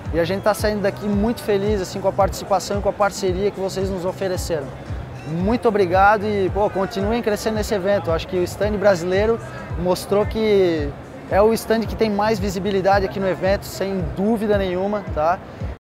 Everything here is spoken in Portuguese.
e a gente está saindo daqui muito feliz assim, com a participação e com a parceria que vocês nos ofereceram. Muito obrigado e continuem crescendo nesse evento. Eu acho que o estande brasileiro mostrou que é o estande que tem mais visibilidade aqui no evento, sem dúvida nenhuma, tá?